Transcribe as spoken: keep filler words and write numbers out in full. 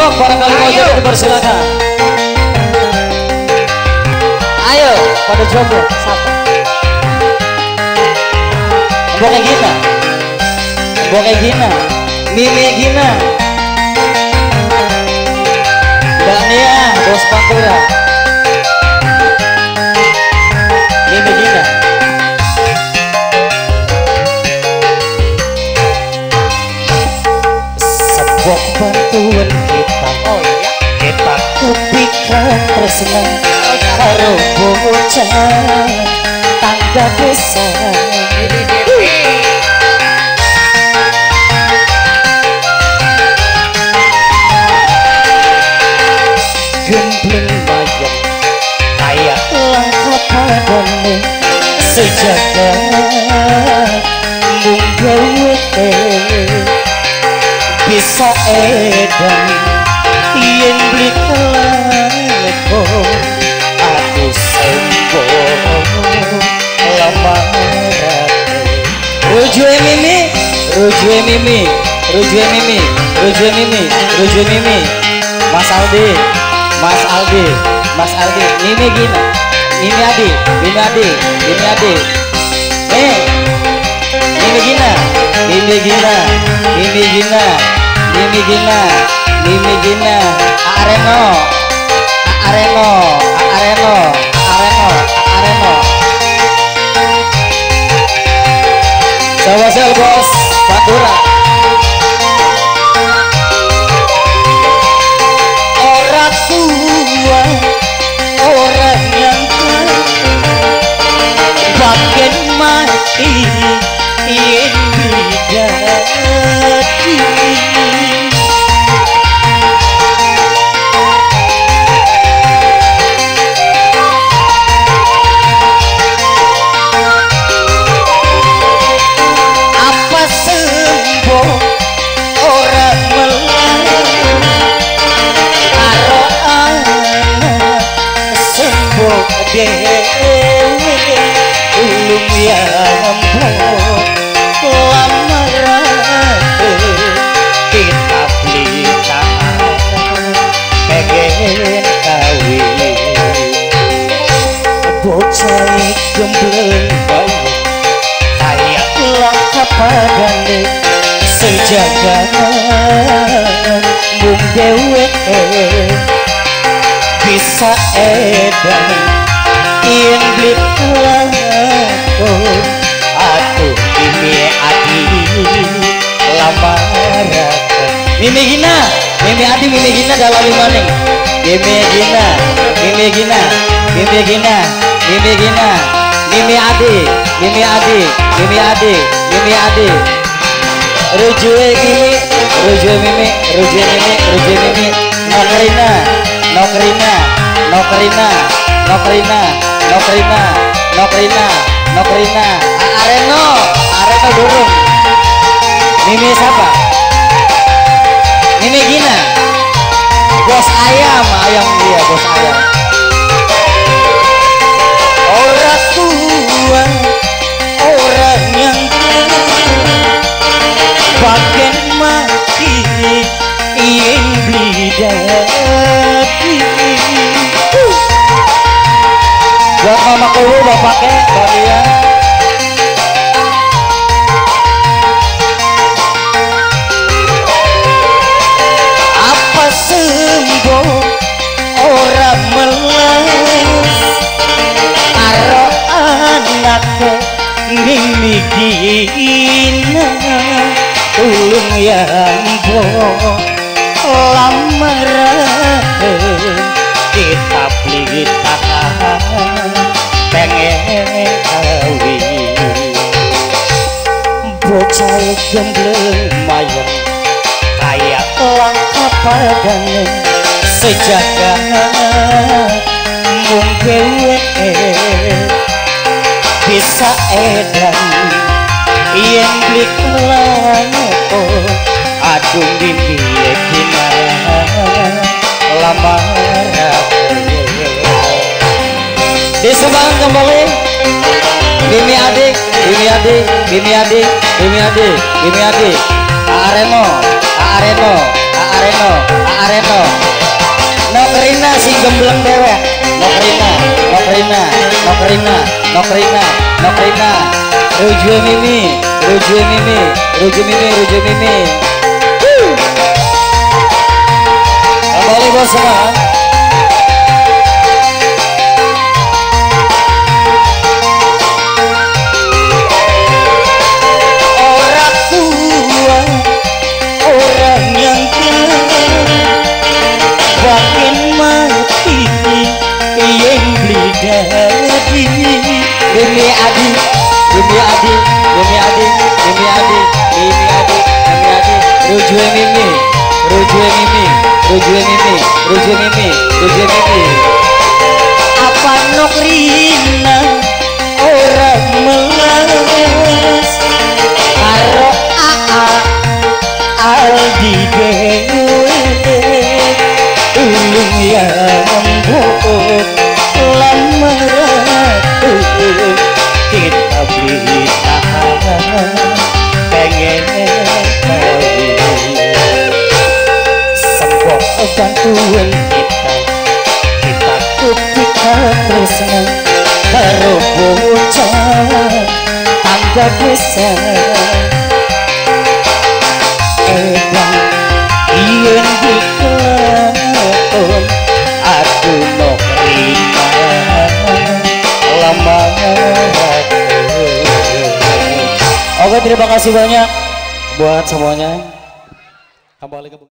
Jongkok barangkali mau jadi dipersilakan. Ayo pada jongkok. Sapa? Mboknya Gina, Mboknya Gina, Mimi Gina, Mbak Nia, Bos Pantura, Mimi Gina. Sebuah bantuan kita, oh iya, kita kepikiran tresna karo bocah tangga desa. Gembleng bayang kayak langkah padane sejagat mung gawe bisa edan yen beli keleko aku sombong lamaran rujue mimi rujue mimi rujue mimi rujue mimi rujue mimi Mas Aldi Mas Aldi Mas Aldi Mimi Gina Mimi Adi Mimi Adi Mimi Adi eh Mimi Gina Mimi Gina Mimi Gina Mimi Gina Mimi Gina Areno Areno Areno Areno Areno Jawa Sel Bos Pantura orang tua orang yang bagian mati ini jadi apa sembuh orang melayang karo anak sembuh dewe ulung yang lamaran kita pelita pengen kawin bocah gembleng bayang kayak langkah padane sejagat mung dewe bisa edan yen blit lako aku Mimi Adi lamaran Mimi Gina Mimi Adi Mimi Gina dalam maning Mimi Gina Mimi Gina Mimi Gina Mimi Gina Mimi Adi Mimi Adi Mimi Adi Mimi Adi rujue Mimi rujue Mimi rujue Mimi rujue Mimi Nokrina Nokrina Nokrina Nokrina Nokrina Nokrina Nokrina Areno Areno durung Mimi siapa? Mimi Gina Bos ayam ayam dia bos ayam orang tua orang yang bagian mati ingin beli dati buat mama kulu bapaknya Badia apa sembuh orang melas karo anaknya Mimi Gina tulung yang boh lamaran kita pelita pengen kawin bocah gembleng mayang kayak langkah padane sejagat mung dewe bisa edan yen blik lako aduh Mimi Gina lamaran disebang kembali Mimi Adi Mimi Adi Mimi Adi Mimi Adi Mimi Adi Areno Areno Areno Reno Nokrina sing gembleng dewek Nokrina Nokrina Nokrina Nokrina Nokrina Ruju Mimi Ruju Mimi Ruju Mimi Ruju Mimi kembali bos semua. Orang tua orang yang makin mati yang beli dadi Mimi Adi Mimi Adi Mimi Adi Mimi Adi Mimi Adi Mimi Adi Ruju Mimi Ruju Mimi Ruju Mimi Ruju Mimi Ruju Mimi apa Nokrina orang melas karo Aa Aldi dewe ulung yang buat lamaran kita berita pengen tahu sembok bantuan kita kita ketika tresna karo bocah tangga desa edang yen dikelakon aku Nokrina lama. Oke, terima kasih banyak buat semuanya. Kembali ke